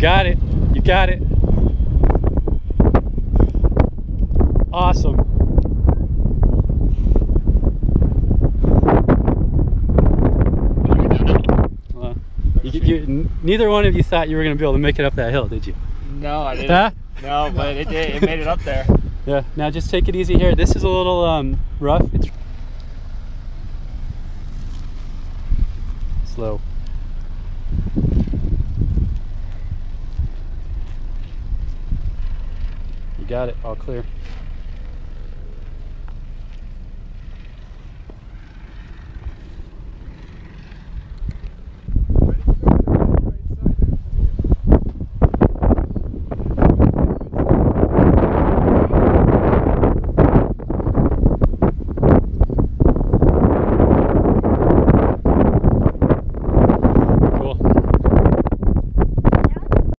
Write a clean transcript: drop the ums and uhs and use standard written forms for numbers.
got it. You got it. Awesome. Well, neither one of you thought you were going to be able to make it up that hill, did you? No, I didn't. Huh? No, but it did. It made it up there. Yeah. Now just take it easy here. This is a little rough. It's slow. You got it. All clear.